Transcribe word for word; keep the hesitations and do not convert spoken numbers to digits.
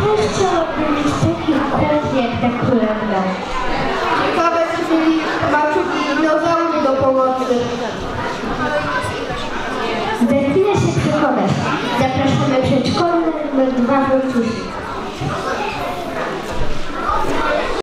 też chciałabym mieć taki układ jak ta królewna. Ciekawe, jeżeli macie dinozaury do pomocy. Za chwilę się przekonasz. Zapraszamy przedszkolne numer dwa w Wojciechów.